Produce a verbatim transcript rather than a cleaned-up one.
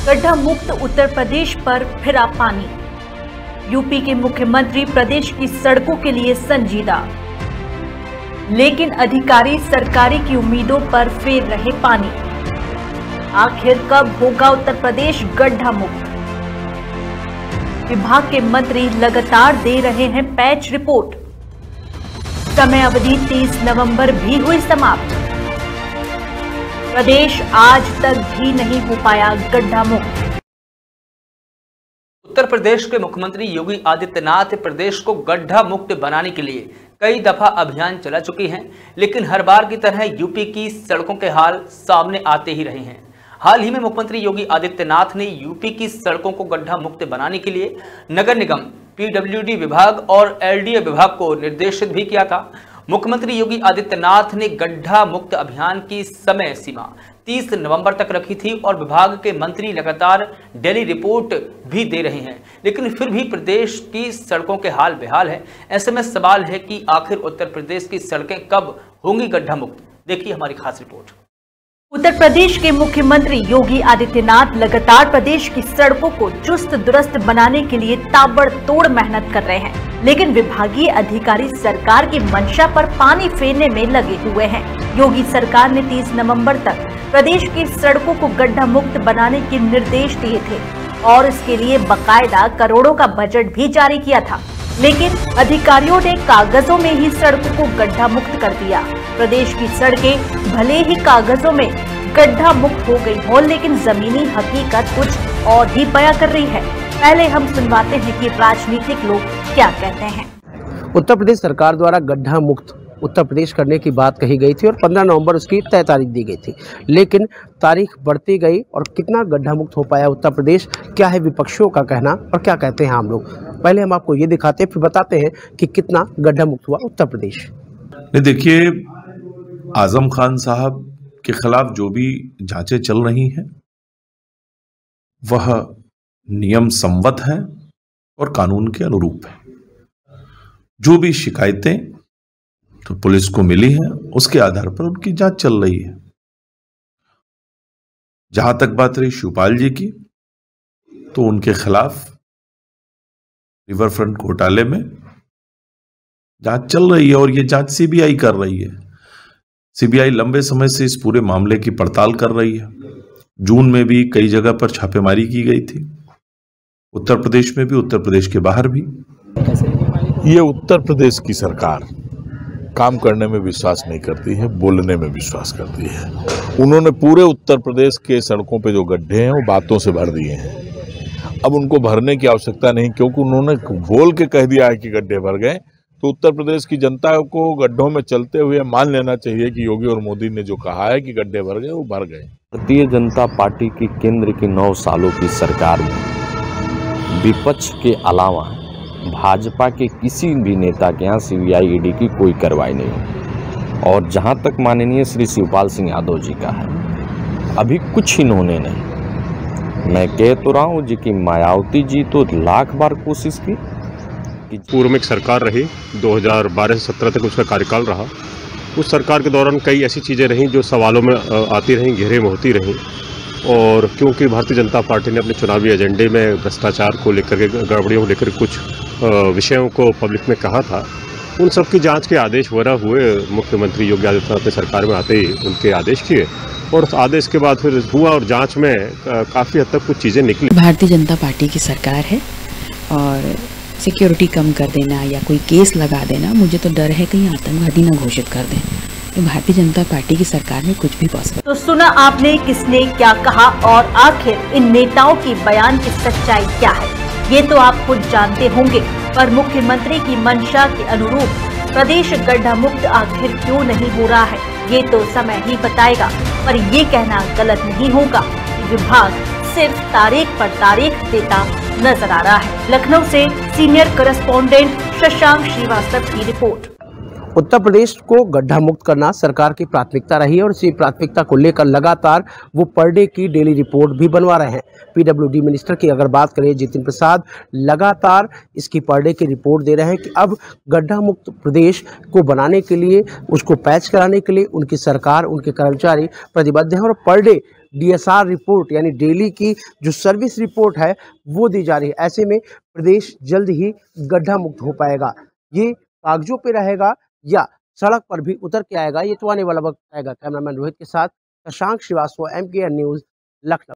गड्ढा मुक्त उत्तर प्रदेश पर फिरा पानी। यूपी के मुख्यमंत्री प्रदेश की सड़कों के लिए संजीदा, लेकिन अधिकारी सरकारी की उम्मीदों पर फेर रहे पानी। आखिर कब होगा उत्तर प्रदेश गड्ढा मुक्त? विभाग के मंत्री लगातार दे रहे हैं पैच रिपोर्ट। समय अवधि तीस नवंबर भी हुई समाप्त। प्रदेश आज तक भी नहीं हो पाया गड्ढा मुक्त। उत्तर प्रदेश के मुख्यमंत्री योगी आदित्यनाथ प्रदेश को गड्ढा मुक्त बनाने के लिए कई दफा अभियान चला चुकी हैं, लेकिन हर बार की तरह यूपी की सड़कों के हाल सामने आते ही रहे हैं। हाल ही में मुख्यमंत्री योगी आदित्यनाथ ने यूपी की सड़कों को गड्ढा मुक्त बनाने के लिए नगर निगम, पीडब्ल्यूडी विभाग और एलडीए विभाग को निर्देशित भी किया था। मुख्यमंत्री योगी आदित्यनाथ ने गड्ढा मुक्त अभियान की समय सीमा तीस नवंबर तक रखी थी और विभाग के मंत्री लगातार डेली रिपोर्ट भी दे रहे हैं, लेकिन फिर भी प्रदेश की सड़कों के हाल बेहाल है। ऐसे में सवाल है कि आखिर उत्तर प्रदेश की सड़कें कब होंगी गड्ढा मुक्त? देखिए हमारी खास रिपोर्ट। उत्तर प्रदेश के मुख्यमंत्री योगी आदित्यनाथ लगातार प्रदेश की सड़कों को चुस्त दुरुस्त बनाने के लिए ताबड़तोड़ मेहनत कर रहे हैं, लेकिन विभागीय अधिकारी सरकार की मंशा पर पानी फेरने में लगे हुए हैं। योगी सरकार ने तीस नवंबर तक प्रदेश की सड़कों को गड्ढा मुक्त बनाने के निर्देश दिए थे और इसके लिए बकायदा करोड़ों का बजट भी जारी किया था, लेकिन अधिकारियों ने कागजों में ही सड़कों को गड्ढा मुक्त कर दिया। प्रदेश की सड़कें भले ही कागजों में गड्ढा मुक्त हो गई हो, लेकिन जमीनी हकीकत कुछ और ही बयां कर रही है। पहले हम सुनवाते हैं कि राजनीतिक लोग क्या कहते हैं। उत्तर प्रदेश सरकार द्वारा गड्ढा मुक्त उत्तर प्रदेश करने की बात कही गई थी और पंद्रह नवंबर उसकी तय तारीख दी गई थी, लेकिन तारीख बढ़ती गई और कितना गड्ढा मुक्त हो पाया उत्तर प्रदेश, क्या है विपक्षियों का कहना और क्या कहते हैं हम लोग। पहले हम आपको ये दिखाते हैं, फिर बताते हैं कि कितना गड्ढा मुक्त हुआ उत्तर प्रदेश। देखिए, आजम खान साहब के खिलाफ जो भी जांचें चल रही हैं वह नियम सम्मत है और कानून के अनुरूप है। जो भी शिकायतें तो पुलिस को मिली है, उसके आधार पर उनकी जांच चल रही है। जहां तक बात रही शिवपाल जी की, तो उनके खिलाफ रिवर फ्रंट घोटाले में जांच चल रही है और ये जांच सीबीआई कर रही है। सीबीआई लंबे समय से इस पूरे मामले की पड़ताल कर रही है। जून में भी कई जगह पर छापेमारी की गई थी, उत्तर प्रदेश में भी, उत्तर प्रदेश के बाहर भी। ये उत्तर प्रदेश की सरकार काम करने में विश्वास नहीं करती है, बोलने में विश्वास करती है। उन्होंने पूरे उत्तर प्रदेश के सड़कों पे जो गड्ढे हैं वो बातों से भर दिए हैं। अब उनको भरने की आवश्यकता नहीं, क्योंकि उन्होंने बोल के कह दिया है कि गड्ढे भर गए। तो उत्तर प्रदेश की जनता को गड्ढों में चलते हुए मान लेना चाहिए कि योगी और मोदी ने जो कहा है कि गड्ढे भर गए वो भर गए। भारतीय जनता पार्टी की केंद्र की नौ सालों की सरकार में विपक्ष के अलावा भाजपा के किसी भी नेता के यहाँ सीबीआई ईडी की कोई कार्रवाई नहीं हुई। और जहाँ तक माननीय श्री शिवपाल सिंह यादव जी का है, अभी कुछ इन्होंने नहीं। मैं कह तो रहा हूँ जी कि मायावती जी तो लाख बार कोशिश की। पूर्व में एक सरकार रही, दो हज़ार बारह से सत्रह तक उसका कार्यकाल रहा। उस सरकार के दौरान कई ऐसी चीज़ें रहीं जो सवालों में आती रहीं, घेरे में होती रहीं। और क्योंकि भारतीय जनता पार्टी ने अपने चुनावी एजेंडे में भ्रष्टाचार को लेकर के, गड़बड़ियों को लेकर कुछ विषयों को पब्लिक में कहा था, उन सब की जांच के आदेश वगैरह हुए। मुख्यमंत्री योगी आदित्यनाथ ने सरकार में आते ही उनके आदेश किए और उस आदेश के बाद फिर हुआ और जांच में काफ़ी हद तक कुछ चीज़ें निकली। भारतीय जनता पार्टी की सरकार है और सिक्योरिटी कम कर देना या कोई केस लगा देना, मुझे तो डर है कहीं आतंकवादी न घोषित कर दें। तो भारतीय जनता पार्टी की सरकार में कुछ भी पॉसिबल। तो सुना आपने किसने क्या कहा और आखिर इन नेताओं की बयान की सच्चाई क्या है, ये तो आप खुद जानते होंगे। पर मुख्यमंत्री की मंशा के अनुरूप प्रदेश गड्ढा मुक्त आखिर क्यों नहीं हो रहा है, ये तो समय ही बताएगा। पर ये कहना गलत नहीं होगा कि विभाग सिर्फ तारीख पर तारीख देता नजर आ रहा है। लखनऊ से सीनियर करस्पॉन्डेंट शशांक श्रीवास्तव की रिपोर्ट। उत्तर प्रदेश को गड्ढा मुक्त करना सरकार की प्राथमिकता रही है और इसी प्राथमिकता को लेकर लगातार वो पर डे की डेली रिपोर्ट भी बनवा रहे हैं। पीडब्ल्यूडी मिनिस्टर की अगर बात करें जितिन प्रसाद, लगातार इसकी पर डे की रिपोर्ट दे रहे हैं कि अब गड्ढा मुक्त प्रदेश को बनाने के लिए, उसको पैच कराने के लिए उनकी सरकार, उनके कर्मचारी प्रतिबद्ध हैं और पर डे डीएसआर रिपोर्ट यानी डेली की जो सर्विस रिपोर्ट है वो दी जा रही है। ऐसे में प्रदेश जल्द ही गड्ढा मुक्त हो पाएगा। ये कागजों पे रहेगा या सड़क पर भी उतर के आएगा, ये तो आने वाला वक्त आएगा। कैमरामैन रोहित के साथ Shashank Srivastava, M K N news, Lucknow.